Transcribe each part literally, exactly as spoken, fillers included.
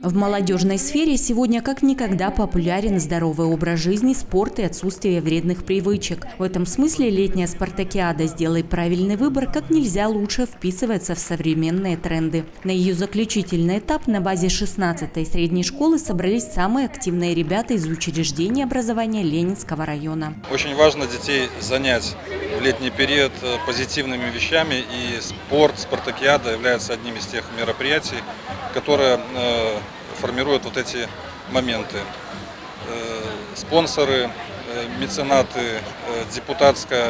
В молодежной сфере сегодня как никогда популярен здоровый образ жизни, спорт и отсутствие вредных привычек. В этом смысле летняя спартакиада «Сделай правильный выбор» как нельзя лучше вписывается в современные тренды. На ее заключительный этап на базе шестнадцатой средней школы собрались самые активные ребята из учреждений образования Ленинского района. Очень важно детей занять в летний период позитивными вещами, и спорт, спартакиада является одним из тех мероприятий, которые э, формируют вот эти моменты. Э, спонсоры, э, меценаты, э, депутатская,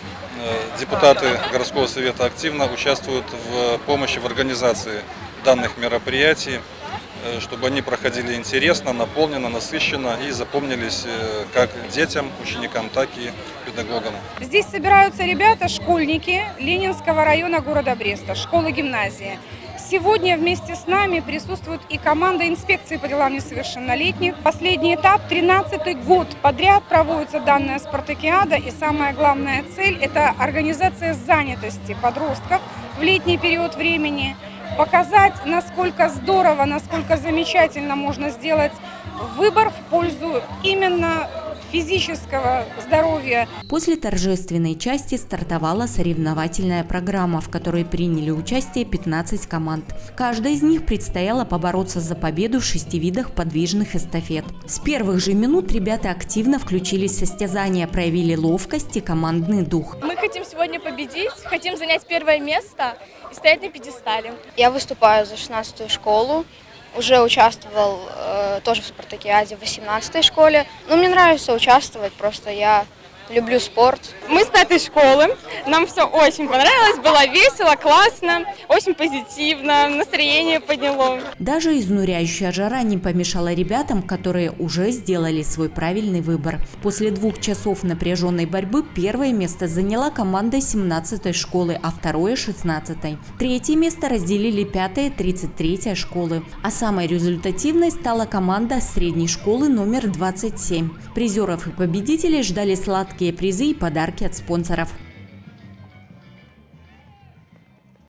э, депутаты городского совета активно участвуют в помощи в организации данных мероприятий, э, чтобы они проходили интересно, наполненно, насыщенно и запомнились э, как детям, ученикам, так и педагогам. Здесь собираются ребята, школьники Ленинского района города Бреста, школы-гимназии. Сегодня вместе с нами присутствует и команда инспекции по делам несовершеннолетних. Последний этап, тринадцатый год подряд проводится данная спартакиада. И самая главная цель – это организация занятости подростков в летний период времени. Показать, насколько здорово, насколько замечательно можно сделать выбор в пользу именно физического здоровья. После торжественной части стартовала соревновательная программа, в которой приняли участие пятнадцать команд. Каждой из них предстояло побороться за победу в шести видах подвижных эстафет. С первых же минут ребята активно включились в состязания, проявили ловкость и командный дух. Мы хотим сегодня победить, хотим занять первое место и стоять на пьедестале. Я выступаю за шестнадцатую школу. Уже участвовал э, тоже в спартакиаде в восемнадцатой школе. Но мне нравится участвовать, просто я люблю спорт. Мы с пятой школы, нам все очень понравилось, было весело, классно, очень позитивно, настроение подняло. Даже изнуряющая жара не помешала ребятам, которые уже сделали свой правильный выбор. После двух часов напряженной борьбы первое место заняла команда семнадцатой школы, а второе – шестнадцатой. Третье место разделили пятая и тридцать третья школы. А самой результативной стала команда средней школы номер двадцать семь. Призеров и победителей ждали сладкие призы и подарки от спонсоров.